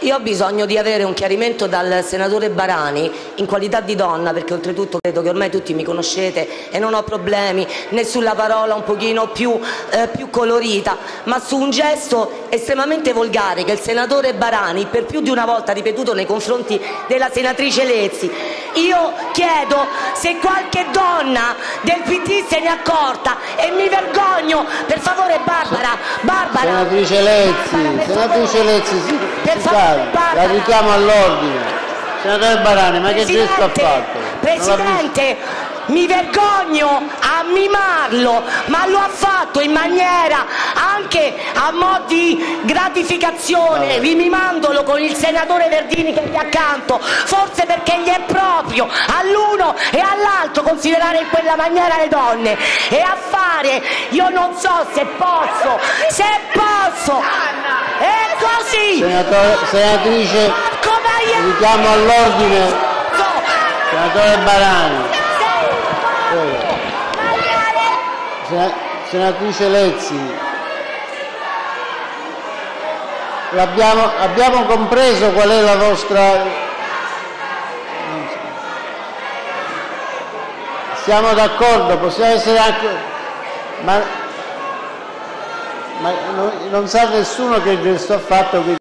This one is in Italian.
Io ho bisogno di avere un chiarimento dal senatore Barani in qualità di donna, perché oltretutto credo che ormai tutti mi conoscete e non ho problemi né sulla parola un pochino più colorita, ma su un gesto estremamente volgare che il senatore Barani per più di una volta ha ripetuto nei confronti della senatrice Lezzi. Io chiedo se qualche donna del PD se ne è accorta e mi vergogno, per favore Barbara. Senatrice Lezzi, per favore, Barbara. la richiamo all'ordine. Senatore Barani, ma che gesto ha fatto? Presidente, mi vergogno a mimarlo, ma lo ha fatto in maniera anche a mo' di gratificazione, rimimandolo con il senatore Verdini che è lì accanto, forse perché gli è proprio all'uno e all'altro considerare in quella maniera le donne e a fare, io non so se posso, è così! Senatrice, richiamo all'ordine. Senatore Barani. Senatrice Lezzi, abbiamo compreso qual è la vostra... Siamo d'accordo, possiamo essere anche... Ma non sa nessuno che gesto ha fatto.